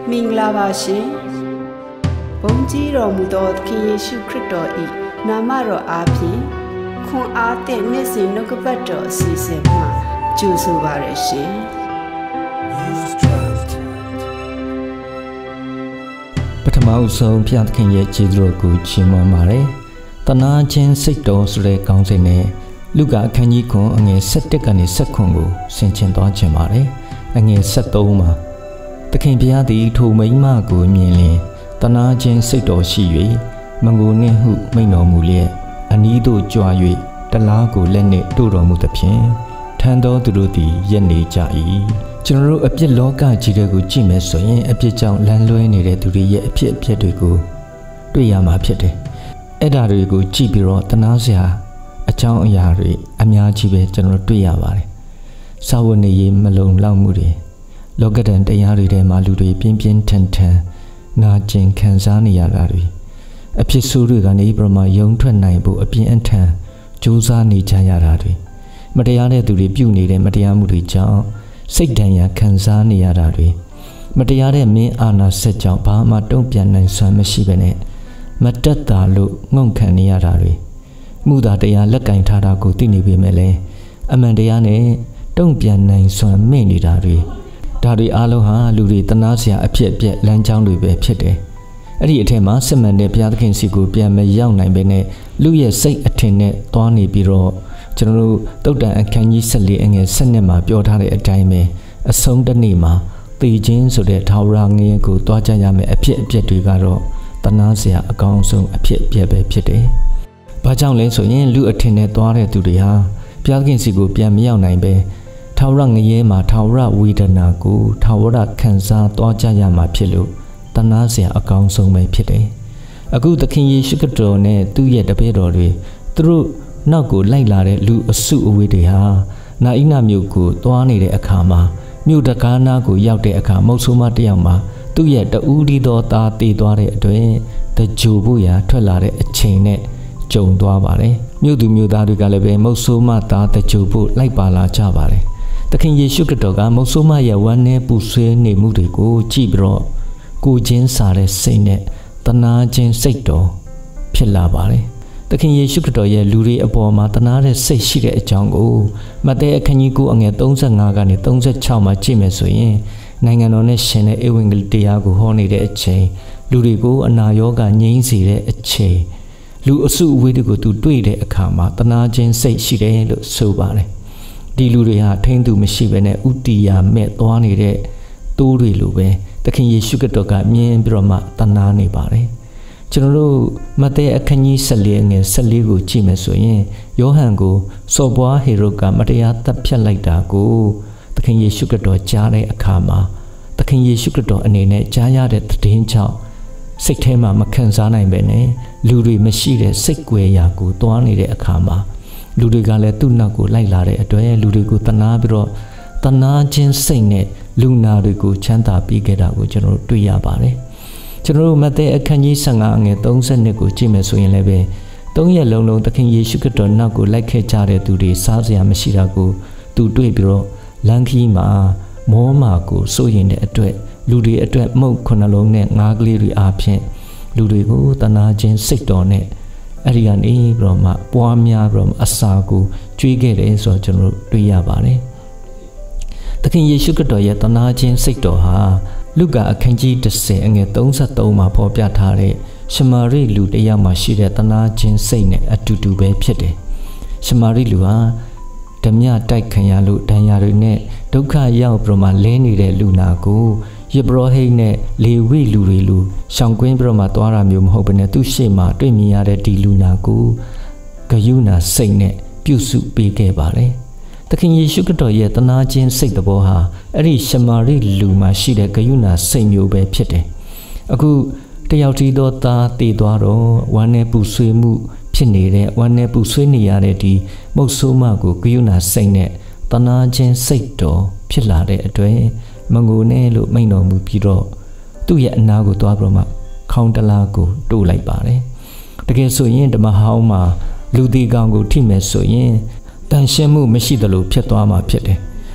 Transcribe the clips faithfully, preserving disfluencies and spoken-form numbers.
မင်္ဂလာပါရှင်ဘုန်းကြီးတော်မူသောသခင်ယေရှုခရစ်တော်၏နာမတော်အားဖြင့်ခွန်အားသည့်နေ့စဉ်နှုတ်ကပတ်တော်အစီအစဉ်မှာကြိုဆိုပါရရှင်ပထမဆုံးဖျားသခင်ရဲ့ကျေးဇူးတော်ကိုချီးမွမ်းပါတယ်တနာချင်းစိတ်တော်ဆိုတဲ့ခေါင်းစဉ်နဲ့လူကအခန်းကြီးခွန်အငယ်၁၁ကနေ၁၇ကိုဆင်ခြင်သွားခြင်းပါတယ်အငယ်၁၃မှာသခင်ဘုရားသည်ထိုမိန်းမကိုမြင်လျင်တနာချင်းစိတ်တော်ရှိ၍မငိုနှင့်ဟုမိန့်တော်မူလျက်အနီးသို့ကြွား၍တလားကိုလက်နှင့်တို့တော်မူသဖြင့်ထမ်းသောသူတို့သည်ရက်နေကြ၏ကျွန်တော်တို့အပြစ်လောကကြီးတွေကိုကြည့်မယ်ဆိုရင်အပြစ်ကြောင့်လမ်းလွဲနေတဲ့သူတွေရဲ့အဖြစ်အပျက်တွေကိုတွေ့ရမှာဖြစ်တယ်အဲ့ဒါတွေကိုကြည့်ပြီးတော့တနာစရာအကြောင်းအရာတွေအများကြီးပဲကျွန်တော်တွေ့ရပါတယ်စာဝတ်နေရေးမလုံလောက်မှုတွေလောကဓာတ်တရားတွေထဲမှာလူတွေပြင်းပြင်းထန်ထန်နာကျင်ခံစားနေရတာတွေအဖြစ်ဆိုးတွေကနေပြမယုံထွက်နိုင်ဖို့အပြင်းအထန်ကြိုးစားနေကြရတာတွေမတရားတဲ့သူတွေပြုနေတဲ့မတရားမှုတွေကြောင့်စိတ်ဒဏ်ရာခံစားနေရတာတွေမတရားတဲ့မင်းအာဏာဆက်ကြောင့်ဘာမှတုံ့ပြန်နိုင်စွမ်းမရှိဘဲနဲ့မတက်တာလို့ငုံခံနေရတာတွေမှုသာတရားလက်ကင်ထားတာကိုသိနေပေမဲ့လည်းအမှန်တရားနဲ့တုံ့ပြန်နိုင်စွမ်းမဲ့နေတာတွေဒါတွေအားလုံးဟာလူတွေတနာစရာအဖြစ်အပျက်လမ်းကြောင်းတွေပဲဖြစ်တယ်အဲ့ဒီအထက်မှာစစ်မှန်တဲ့ဘုရားသခင်စီကိုပြန်မရောက်နိုင်ဘဲနဲ့လူရဲ့စိတ်အထင်နဲ့သွားနေပြီးတော့ကျွန်တော်တို့တုတ်တန်အခန်းကြီး၁၄အငယ်၁၂မှာပြောထားတဲ့အတိုင်းပဲအဆုံးတစ်နေ့မှာတည်ခြင်းဆိုတဲ့ထာဝရငရဲကိုတွားကြရမယ်အဖြစ်အပျက်တွေကတော့တနာစရာအကောင်းဆုံးအဖြစ်အပျက်ပဲဖြစ်တယ်။ဘာကြောင့်လဲဆိုရင်လူအထင်နဲ့သွားတဲ့သူတွေဟာဘုရားသခင်စီကိုပြန်မရောက်နိုင်ပဲထာဝရငရဲမှာထာဝရဝေဒနာကိုထာဝရခံစားသွားကြရမှာဖြစ်လို့တနာစရာအကောင်းဆုံးပဲဖြစ်တယ်။အခုသခင်ယေရှုခရစ်တော်နဲ့သူ့ရဲ့တပည့်တော်တွေသူတို့နောက်ကိုလိုက်လာတဲ့လူအစုအဝေးတွေဟာနာဣနမြို့ကိုသွားနေတဲ့အခါမှာမြို့တကားနာကိုရောက်တဲ့အခါမုတ်ဆိုးမတယောက်မှာသူ့ရဲ့တဦးဒီသောသားတည်သွားတဲ့အတွက်တကြိုဖို့ရာထွက်လာတဲ့အချိန်နဲ့ကြုံသွားပါတယ်မြို့သူမြို့သားတွေကလည်းပဲမုတ်ဆိုးမသားတကြိုဖို့လိုက်ပါလာကြပါတယ်သခင်ယေရှုခရစ်တော်ကမုတ်ဆိုးမရဲ့ဝမ်းနည်းပူဆွေးနေမှုတွေကိုကြည့်ပြီးတော့ကိုချင်းစားတဲ့စိတ်နဲ့တနာခြင်းစိတ်တော်ဖြစ်လာပါတယ်သခင်ယေရှုခရစ်တော်ရဲ့လူတွေအပေါ်မှာတနာတဲ့စိတ်ရှိတဲ့အကြောင်းကိုမဿဲအခန်းကြီး၉အငယ်၃၅ကနေ၃၆မှာကြည့်မယ်ဆိုရင်နိုင်ငံတော်နဲ့ရှင်တဲ့ဧဝံဂေလိတရားကိုဟောနေတဲ့အချိန်လူတွေကိုအနာရောဂါငြိမ်းစေတဲ့အချိန်လူအစုအဝေးတွေကိုသူတွေ့တဲ့အခါမှာတနာခြင်းစိတ်ရှိတယ်လို့ဆိုပါတယ်ဒီလူတွေဟာထိန်းသူမရှိဘဲနဲ့ဥတီယာမဲ့သွားနေတဲ့တိုးတွေလိုပဲသခင်ယေရှုခရစ်တော်ကမြင်ပြီးတော့မှတနာနေပါတယ်ကျွန်တော်တို့မဿဲအခန်းကြီး၁၄ငယ်၁၄ကိုကြည့်မယ်ဆိုရင်ယောဟန်ကိုစော်ဘွားဟေရုဒ်ကမတရားတပ်ဖြတ်လိုက်တာကိုသခင်ယေရှုခရစ်တော်ကြားတဲ့အခါမှာသခင်ယေရှုခရစ်တော်အနေနဲ့ကြားရတဲ့သတင်းကြောင့်စိတ်ထဲမှာမခံစားနိုင်ပဲနဲ့လူတွေမရှိတဲ့စိတ်ကွယ်ရာကိုတွားနေတဲ့အခါမှာလူတွေကလည်းသူ့နောက်ကိုလိုက်လာတဲ့အတွက်လူတွေကိုတနာပြီးတော့တနာခြင်းစိတ်နဲ့လူနာတွေကိုချမ်းသာပေးခဲ့တာကိုကျွန်တော်တို့တွေ့ရပါတယ်ကျွန်တော်တို့မဿဲအခန်းကြီး၁၅အငယ်၃၂ကိုကြည့်မယ်ဆိုရင်လည်းပဲသုံးရက်လုံးလုံးသခင်ယေရှုခရစ်တော်နောက်ကိုလိုက်ခဲ့ကြတဲ့သူတွေစားစရာမရှိတာကိုသူတွေ့ပြီးတော့လမ်းခီးမှာမောမာကိုစိုးရင်တဲ့အတွက်လူတွေအတွက်မုတ်ခုနှလုံးနဲ့ငါးကလေးတွေအားဖြင့်လူတွေကိုတနာခြင်းစိတ်တော်နဲ့အဲ့ဒီကနေပြီးတော့မှပွားများပြီးတော့အစာကိုကျွေးခဲ့တယ်ဆိုတော့ကျွန်တော်တို့တွေ့ရပါတယ်သခင်ယေရှုခရစ်တော်ရဲ့တနာခြင်းစိတ်တော်ဟာလုကာအခန်းကြီး၁၀အငယ်၃၃မှာဖော်ပြထားတဲ့ရှမာရိလူတစ်ယောက်မှာရှိတဲ့တနာခြင်းစိတ်နဲ့အတူတူပဲဖြစ်တယ်။ရှမာရိလူဟာဓမြတိုက်ခံရလို့ဒဏ်ရာတွေနဲ့ဒုက္ခရောက်ပြီးမှလဲနေတဲ့လူနာကိုယေဘရဟိတ်နဲ့လေဝိလူတွေလူရှောင်ကွင်းပြီးမှသွားတာမျိုးမဟုတ်ဘဲနဲ့သူ့ရှေ့မှာတွေ့မြင်ရတဲ့ဒီလူနာကိုဂယုဏစိတ်နဲ့ပြုစုပေးခဲ့ပါတယ်။သခင်ယေရှုခရစ်တော်ရဲ့တနာခြင်းစိတ်တော်ဟာအဲ့ဒီရှမာရိလူမှာရှိတဲ့ဂယုဏစိတ်မျိုးပဲဖြစ်တယ်။အခုတယောက်တည်းသောသားတည်သွားတော့ဝမ်းနဲ့ပူဆွေးမှုဖြစ်နေတဲ့ဝမ်းနဲ့ပူဆွေးနေရတဲ့ဒီမုတ်ဆိုးမကိုဂယုဏစိတ်နဲ့တနာခြင်းစိတ်တော်ဖြစ်လာတဲ့အတွက်မငိုနဲ့လို့မိန့်တော်မူပြီးတော့သူ့ရဲ့အနာကိုသွားပြီးတော့မှခေါင်းတလားကိုတိုးလိုက်ပါတယ်။တကယ်ဆိုရင်ဓမ္မဟောင်းမှာလူဒီကောင်ကိုထိမယ်ဆိုရင်တန်ရှင်းမှုမရှိသလိုဖြစ်သွားမှာဖြစ်တယ်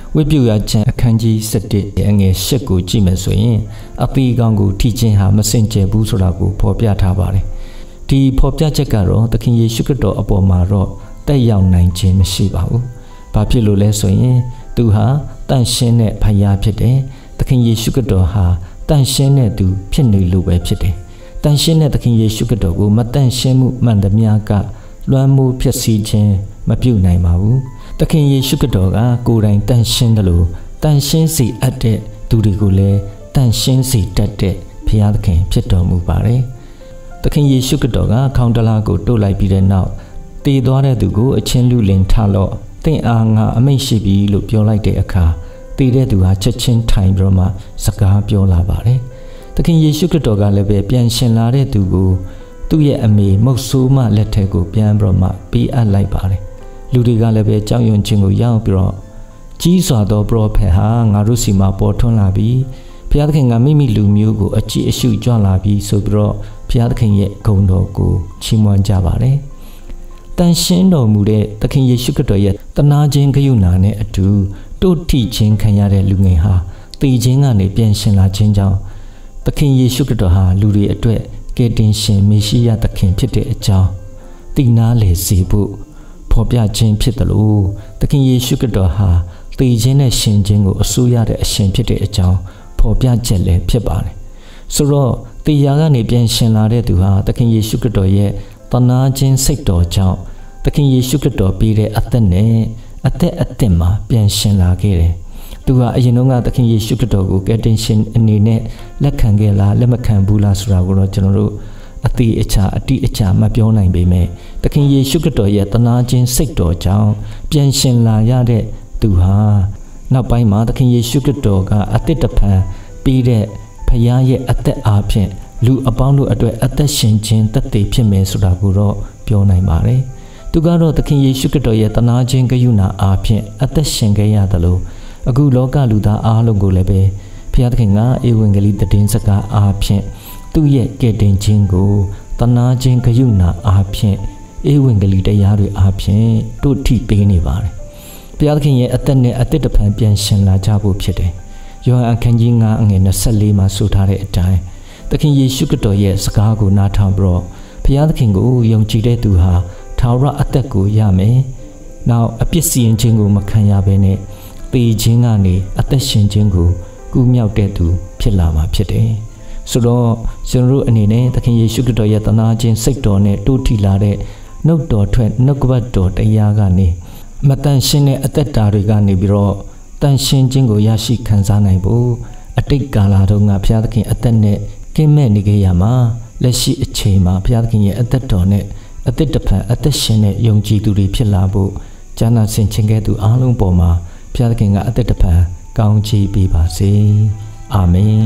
ဝိပယကျမ်းအခန်းကြီး၁၁အငယ်၈ကိုကြည့်မယ်ဆိုရင်အပိကောင်ကိုထိခြင်းဟာမစင်ကြယ်ဘူးဆိုတာကိုဖော်ပြထားပါတယ်ဒီဖော်ပြချက်ကတော့သခင်ယေရှုခရစ်တော်အပေါ်မှာတော့တက်ရောက်နိုင်ခြင်းမရှိပါဘူးဘာဖြစ်လို့လဲဆိုရင်သူဟာတန်ရှင်းတဲ့ဖခင်ဖြစ်တယ်သခင်ယေရှုခရစ်တော်ဟာတန်ရှင်းတဲ့သူဖြစ်နေလို့ပဲဖြစ်တယ်တန်ရှင်းတဲ့သခင်ယေရှုခရစ်တော်ကိုမတန်ရှင်းမှုမှန်သမျှကလွှမ်းမိုးဖြစ်စီခြင်းမပြုနိုင်ပါဘူးသခင်ယေရှုခရစ်တော်ကကိုယ်တိုင်တန်ရှင်းတယ်လို့တန်ရှင်းစေအပ်တဲ့သူတွေကိုလည်းတန်ရှင်းစေတတ်တဲ့ဘုရားသခင်ဖြစ်တော်မူပါတယ်သခင်ယေရှုခရစ်တော်ကခေါင်းတလားကိုတို့လိုက်ပြီးတဲ့နောက်တည်သွားတဲ့သူကိုအချင်းလူလင်ထလို့သင်အားငါအမိန့်ရှိပြီလို့ပြောလိုက်တဲ့အခါတည်တဲ့သူဟာချက်ချင်းထိုင်ပြီးတော့မှစကားပြောလာပါတယ်သခင်ယေရှုခရစ်တော်ကလည်းပဲပြန်ရှင်လာတဲ့သူကိုသူ့ရဲ့အမေမုတ်ဆိုးမလက်ထက်ကိုပြန်ပြီးတော့မှပေးအပ်လိုက်ပါတယ်လူတွေကလည်းပဲကြောက်ရွံ့ခြင်းကိုရောက်ပြီးတော့ကြီးစွာသောပရောဖက်ဟာငါတို့စီမှာပေါ်ထွန်းလာပြီးဘုရားသခင်ကမိမိလူမျိုးကိုအကြည့်အရှုကြွလာပြီးဆိုပြီးတော့ဘုရားသခင်ရဲ့ဂုဏ်တော်ကိုချီးမွမ်းကြပါတယ်တန်ရှင်းတော်မူတဲ့သခင်ယေရှုခရစ်တော်ရဲ့တနာခြင်းဂရုဏာနဲ့အတူတို့ထိခြင်းခံရတဲ့လူငယ်ဟာတည်ခြင်းကနေပြန်ရှင်လာခြင်းကြောင့်သခင်ယေရှုခရစ်တော်ဟာလူတွေအတွက်ကယ်တင်ရှင်မေရှိယသခင်ဖြစ်တဲ့အကြောင်းသိနာလေစေဖို့ဖော်ပြခြင်းဖြစ်တယ်လို့သခင်ယေရှုခရစ်တော်ဟာတည်ခြင်းနဲ့ရှင်ခြင်းကိုအစိုးရတဲ့အရှင်ဖြစ်တဲ့အကြောင်းဖော်ပြချက်လည်းဖြစ်ပါတယ်ဆိုတော့တရားကနေပြန်ရှင်လာတဲ့သူဟာသခင်ယေရှုခရစ်တော်ရဲ့တနာခြင်းစိတ်တော်ကြောင့်သခင်ယေရှုခရစ်တော်ပေးတဲ့အသက်နဲ့အသက်အသစ်မှာပြန်ရှင်လာခဲ့တယ်သူဟာအရင်တုန်းကသခင်ယေရှုခရစ်တော်ကိုကယ်တင်ရှင်အနေနဲ့လက်ခံခဲ့လားလက်မခံဘူးလားဆိုတာကိုတော့ကျွန်တော်တို့အတိအကျအတိအကျမပြောနိုင်ပေမဲ့သခင်ယေရှုခရစ်တော်ရဲ့တနာခြင်းစိတ်တော်ကြောင့်ပြန်ရှင်လာရတဲ့သူဟာနောက်ပိုင်းမှာသခင်ယေရှုခရစ်တော်ကအသက်တဖန်ပြီးတဲ့ဖခင်ရဲ့အသက်အားဖြင့်လူအပေါင်းတို့အတွက်အသက်ရှင်ခြင်းတသက်ဖြစ်မယ်ဆိုတာကိုတော့ပြောနိုင်ပါတယ်သူကတော့သခင်ယေရှုခရစ်တော်ရဲ့တနာခြင်းဂရုဏာအားဖြင့်အသက်ရှင်ခဲ့ရတယ်လို့အခုလောကလူသားအားလုံးကိုလည်းပဲဘုရားသခင်ကဧဝံဂေလိသတင်းစကားအားဖြင့်သူ့ရဲ့ကယ်တင်ခြင်းကိုတနာခြင်းဂရုဏာအားဖြင့်ဧဝံဂေလိတရားတွေအားဖြင့်တို့ထိပေးနေပါတယ်ဘုရားသခင်ရဲ့အသက်နဲ့အသက်တဖန်ပြန်ရှင်လာကြဖို့ဖြစ်တယ်ယောဟန်အခန်းကြီး၅အငယ်၂၄မှာဆိုထားတဲ့အတိုင်းသခင်ယေရှုခရစ်တော်ရဲ့စကားကိုနားထောင်ပြီးတော့ဘုရားသခင်ကိုယုံကြည်တဲ့သူဟာထာဝရအသက်ကိုရမယ်။နောက်အပြစ်စီရင်ခြင်းကိုမခံရဘဲနဲ့ပေခြင်းကနေအသက်ရှင်ခြင်းကိုကူးမြောက်တဲ့သူဖြစ်လာမှာဖြစ်တယ်။ဆိုတော့ကျွန်တော်တို့အနေနဲ့သခင်ယေရှုခရစ်တော်ရဲ့တနာခြင်းစိတ်တော်နဲ့တိုးထီလာတဲ့နှုတ်တော်ထွက်နှုတ်ကပတ်တော်တရားကနေမတန်ရှင်းတဲ့အသက်တာတွေကနေပြီးတော့တန်ရှင်းခြင်းကိုရရှိခံစားနိုင်ဖို့အတိတ်ကာလတုန်းကဘုရားသခင်အသက်နဲ့ကင်းမဲ့နေခဲ့ရမှာလက်ရှိအချိန်မှာဘုရားသခင်ရဲ့အသက်တော်နဲ့အသက်တဖန်အသက်ရှင်တဲ့ယုံကြည်သူတွေဖြစ်လာဖို့ဉာဏ်နာဆင်ခြင်ခဲ့သူအားလုံးပေါ်မှာဘုရားသခင်ကအသက်တဖန်ကောင်းချီးပေးပါစေအာမင်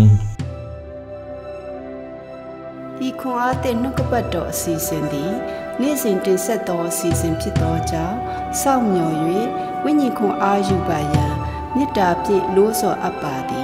ဒီခွန်အားတဲ့နှုတ်ကပတ်တော်အစီအစဉ်သည်နေ့စဉ်တင်ဆက်သောအစီအစဉ်ဖြစ်သောကြောင့်စောင့်မျှော်၍ဝိညာဉ်ခွန်အားယူပါရန်မေတ္တာဖြင့်လို့ဆော်အပ်ပါသည်